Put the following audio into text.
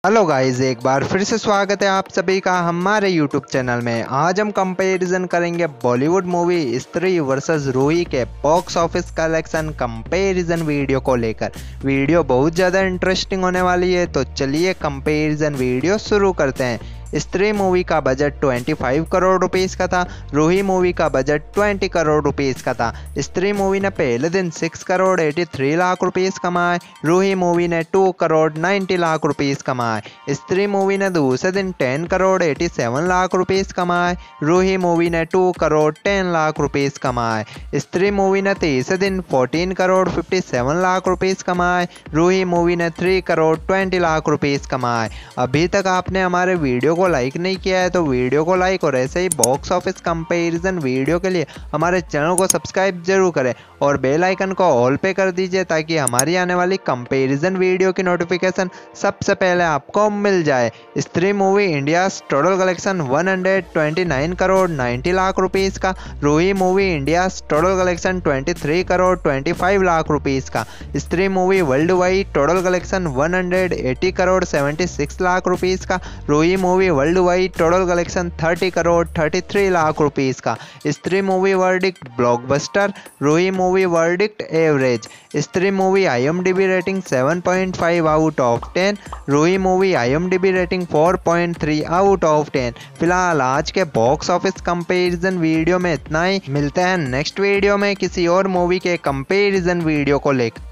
Hello guys, एक बार फिर से स्वागत है आप सभी का हमारे यूट्यूब चैनल में। आज हम कंपैरिजन करेंगे बॉलीवुड मूवी स्त्री वर्सेस रूही के box office collection comparison video को लेकर। वीडियो बहुत ज़्यादा इंटरेस्टिंग होने वाली है, तो चलिए कंपैरिजन वीडियो शुरू करते हैं। स्त्री मूवी का बजट 25 करोड़ रुपीस का था, रूही मूवी का बजट 20 करोड़ रुपीस का था। स्त्री मूवी ने पहले दिन 6 करोड़ 83 लाख रुपीस कमाए, रूही मूवी ने 2 करोड़ 90 लाख रुपीस कमाए। स्त्री मूवी ने दूसरे दिन 10 करोड़ 87 लाख रुपीस कमाए, रूही मूवी ने 2 करोड़ 10 लाख रुपीस कमाए। स्त्री मूवी ने तीसरे दिन 14 करोड़ 57 लाख रुपीस कमाए, रूही मूवी ने 3 करोड़ 20 लाख रुपीस कमाए। अभी तक आपने हमारे वीडियो को लाइक नहीं किया है तो वीडियो को लाइक और ऐसे ही बॉक्स ऑफिस कंपैरिजन वीडियो के लिए हमारे चैनल को सब्सक्राइब जरूर करें और बेल आइकन को ऑल पे कर दीजिए ताकि हमारी आने वाली कंपैरिजन वीडियो की नोटिफिकेशन सबसे पहले आपको मिल जाए। Stree movie India total collection 129 crore 90 lakh rupees का, Roohi movie India total collection 23 crore 25 lakh rupees का। Stree movie worldwide total collection 180 crore 76 lakh rupees का, Roohi movie worldwide total collection 30 crore 33 lakh rupees का। Stree movie verdict blockbuster, Roohi movie verdict average. Stree movie IMDb rating 7.5 out of 10, Roohi movie IMDb rating 4.3 out of 10। फिलहाल आज के box office comparison video में इतना ही। मिलते हैं next video में किसी और मूवी के कंपैरिजन वीडियो को लेकर।